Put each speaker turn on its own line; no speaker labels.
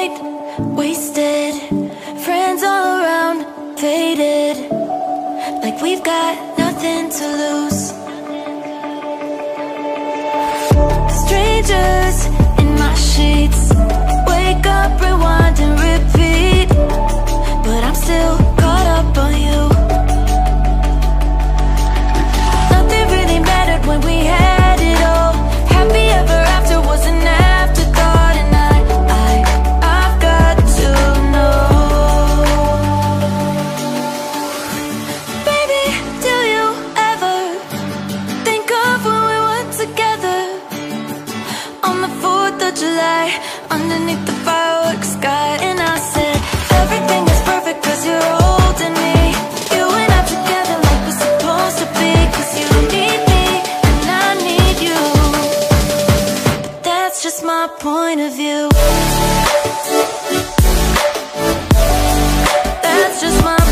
night, wasted, friends all around, faded, like we've got nothing to lose. Strangers in my sheets, wake up, rewind and repeat, but I'm still caught up on you. Nothing really mattered when we had it all. Happy ever after was an afterthought, and I've got to know. Baby, do you ever think of when we were together on the 4th of July, underneath the fireworks sky? And I said, everything is perfect 'cause you're holding me. You and I together like we're supposed to be, 'cause you need me and I need you. But that's just my point of view. That's just my